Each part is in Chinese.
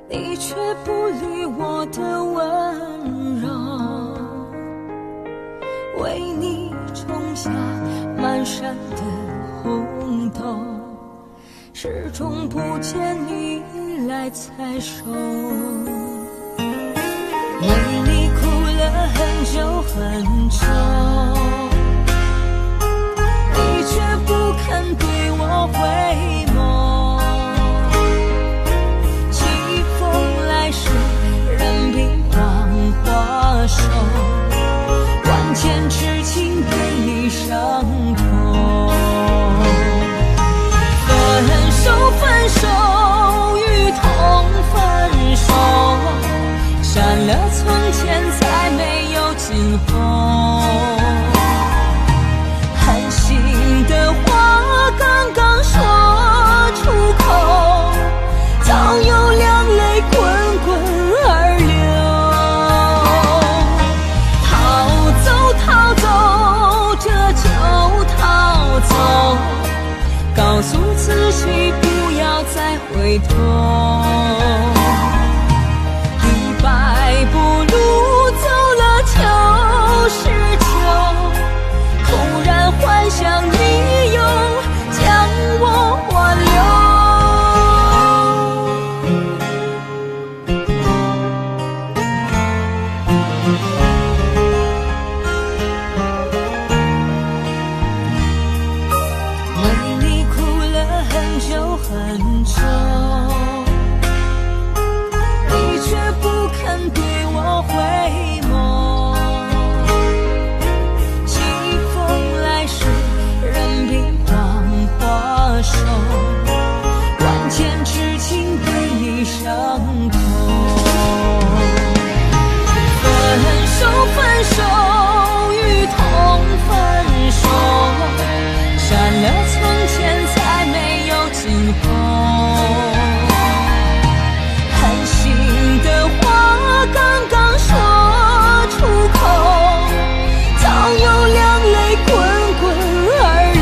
你却不理我的温柔，为你种下满山的红豆，始终不见你来采收。为你哭了很久很久，你却不肯对我回眸。季风来时，任凭黄花瘦，万千痴情被你伤透。分手分手，与痛分手，删了从前，再没有今后。寒心的话刚刚说出口，早有两泪滚滚而流。逃走逃走，这就逃走，告诉自己不要再回头。一百步路走了就是秋，突然幻想你又将我挽留。为你哭了很久很久，你却不肯对我回眸。季风来时，任凭黄花瘦，万千痴情被你伤透。分手分手，与痛分手，删了从前，才没有今后。寒心的话刚刚说出口，早有两泪滚滚而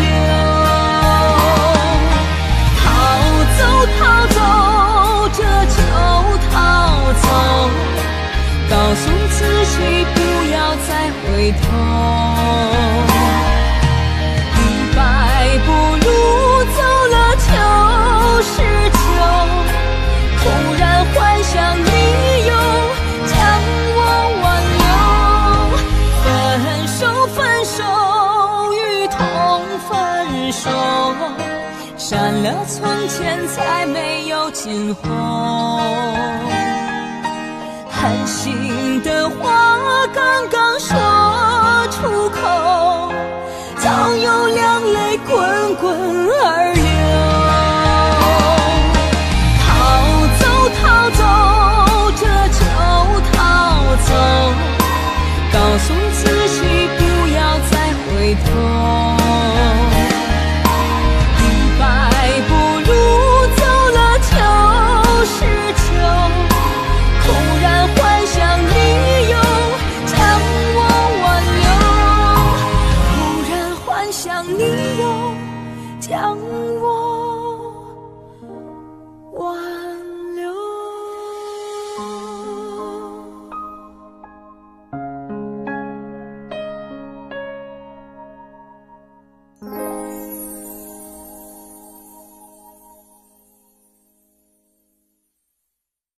流。逃走逃走，这就逃走，告诉自己不要再回头。一百步路走了就是秋，突然幻想你又将我挽留。分手分手，与痛分手，删了从前，才没有今后。寒心的话刚刚说出口，早有两泪滚滚而